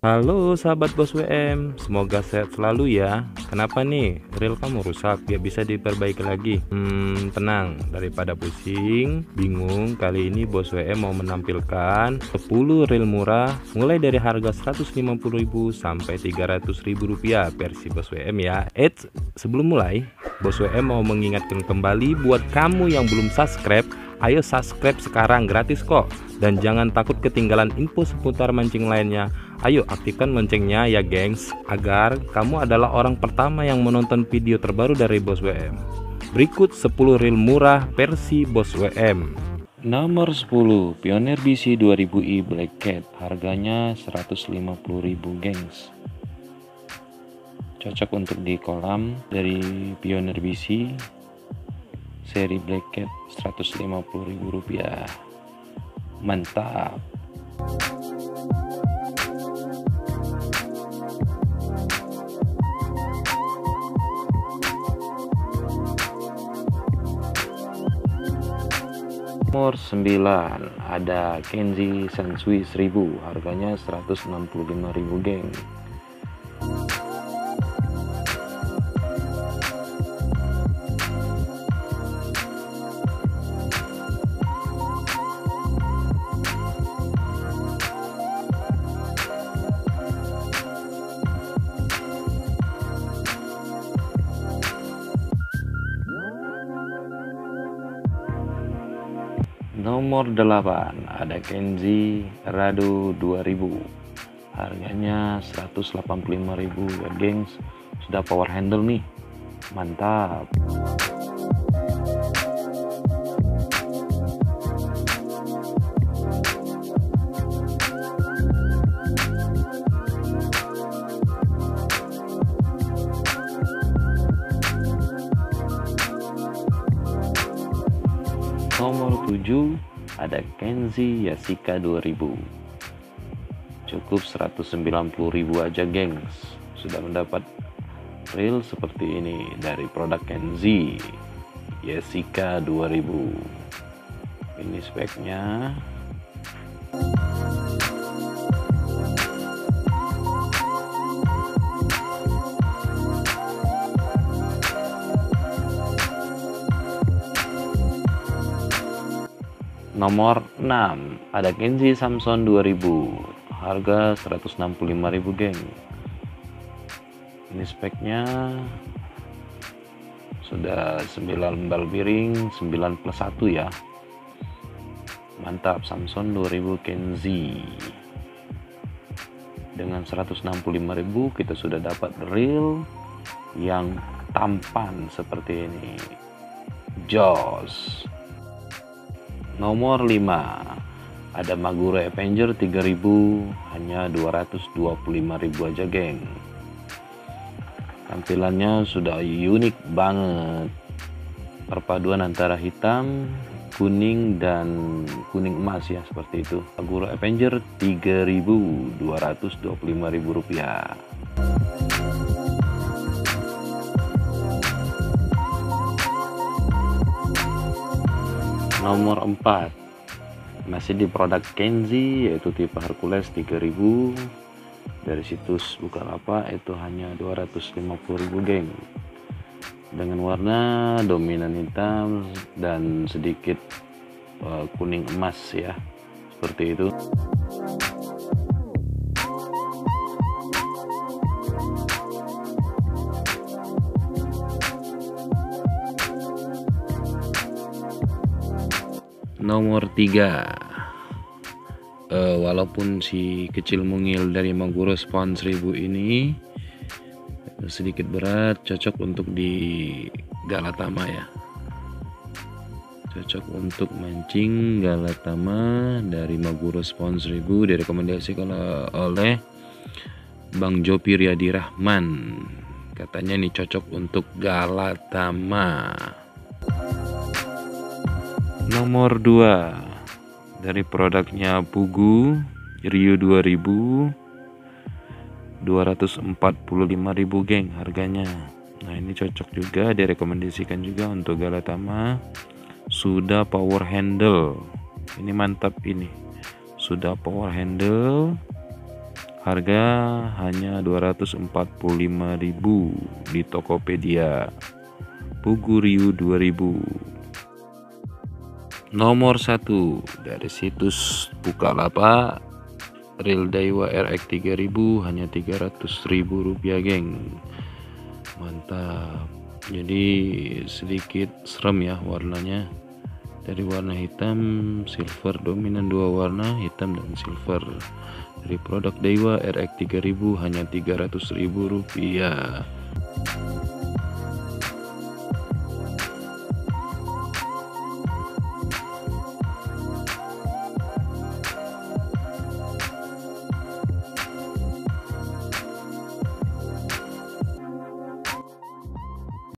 Halo sahabat Bos WM, semoga sehat selalu ya. Kenapa nih reel kamu rusak? Ya bisa diperbaiki lagi. Tenang, daripada pusing bingung, kali ini Bos WM mau menampilkan 10 reel murah mulai dari harga 150.000 sampai 300.000 rupiah versi Bos WM ya. Sebelum mulai, Bos WM mau mengingatkan kembali buat kamu yang belum subscribe, ayo subscribe sekarang, gratis kok. Dan jangan takut ketinggalan info seputar mancing lainnya. Ayo aktifkan loncengnya ya gengs, agar kamu adalah orang pertama yang menonton video terbaru dari Bos WM. Berikut 10 reel murah versi Bos WM. Nomor 10, Pioneer BC 2000i Black Cat, harganya 150.000 gengs. Cocok untuk di kolam dari Pioneer BC seri Black Cat, 150.000 rupiah. Mantap. Nomor 9, ada Kenzi Sansui 1000, harganya 165.000 geng. Nomor 8, ada Kenzi Rado 2000, harganya 185.000 ya gengs. Sudah power handle nih, mantap. Nomor 7, ada Kenzi Yasika 2000, cukup 190.000 aja gengs. Sudah mendapat reel seperti ini dari produk Kenzi Yasika 2000. Ini speknya. Nomor 6, ada Kenzi Samson 2000, harga 165.000 geng. Ini speknya sudah 9 lembar piring, 9+1 ya. Mantap, Samson 2000 Kenzi. Dengan 165.000 kita sudah dapat reel yang tampan seperti ini. Jos. Nomor 5, ada Maguro Avenger 3000, hanya 225.000 aja geng. Tampilannya sudah unik banget, perpaduan antara hitam, kuning dan kuning emas ya, seperti itu. Maguro Avenger 3.225.000 rupiah. Nomor 4, masih di produk Kenzi, yaitu tipe Hercules 3000 dari situs Bukalapak, itu hanya 250.000 geng, dengan warna dominan hitam dan sedikit kuning emas ya, seperti itu. Nomor 3, walaupun si kecil mungil dari Maguro Spawn 1000 ini sedikit berat, cocok untuk di Galatama ya, cocok untuk mancing Galatama dari Maguro Spawn 1000. Direkomendasikan oleh Bang Jopi Riyadi Rahman, katanya ini cocok untuk Galatama. Nomor 2, dari produknya Pugu Rio 2000, 245.000 geng harganya. Nah ini cocok juga, direkomendasikan juga untuk Galatama. Sudah power handle, ini mantap, ini sudah power handle, Harga hanya 245.000 di Tokopedia. Pugu Ryu 2000. Nomor 1 dari situs Bukalapak, reel Daiwa RX 3000 hanya 300.000 rupiah, geng. Mantap. Jadi sedikit serem ya warnanya, dari warna hitam silver dominan, dua warna hitam dan silver. Dari produk Daiwa RX 3000 hanya 300.000 rupiah.